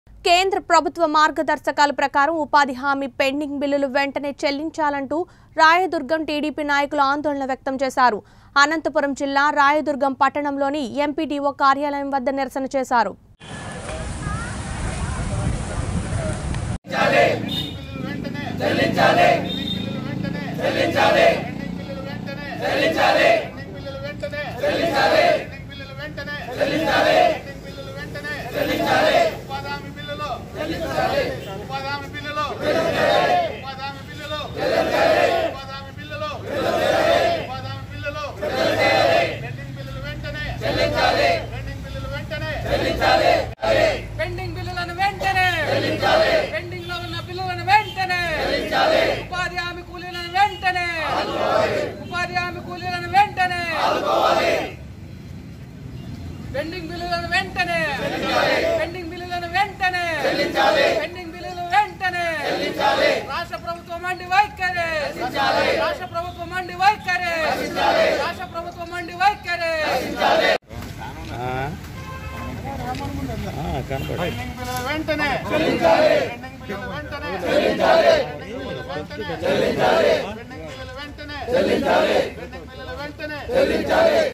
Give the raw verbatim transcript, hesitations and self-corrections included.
కేంద్ర ప్రభుత్వ మార్గదర్శకాల ప్రకారం ఉపాధి హామీ పెండింగ్ బిల్లులు వెంటనే చెల్లించాలంటూ రాయదుర్గం టీడీపీ నాయకులు ఆందోళన వ్యక్తం చేశారు. అనంతపురం జిల్లా రాయదుర్గం పట్టణంలోని ఎంపీడీఓ కార్యాలయం వద్ద నిరసన చేశారు. పెండింగ్ బిల్లులను వెంటనే చెల్లించాలి. పెండింగ్ లో ఉన్న బిల్లులను వెంటనే చెల్లించాలి. ఉపాధి హామీ కూలీలను వెంటనే ఆదుకోవాలి. ఉపాధి హామీ కూలీలను వెంటనే ఆదుకోవాలి. పెండింగ్ బిల్లులను వెంటనే చెల్లించాలి. పెండింగ్ బిల్లులను వెంటనే చెల్లించాలి. పెండింగ్ బిల్లులు వెంటనే చెల్లించాలి. రాష్ట్ర ప్రభుత్వం మండి వైఖరి రక్షించాలి. రాష్ట్ర ప్రభుత్వం మండి వైఖరి రక్షించాలి. రాష్ట్ర ప్రభుత్వం మండి వైఖరి రక్షించాలి. పెండింగ్ బిల్లులు వెంటనే చెల్లించాలి. పెండింగ్ బిల్లులు వెంటనే చెల్లించాలి. పెండింగ్ బిల్లులు వెంటనే చెల్లించాలి. పెండింగ్ బిల్లులు వెంటనే చెల్లించాలి. పెండింగ్ బిల్లులు వెంటనే చెల్లించాలి.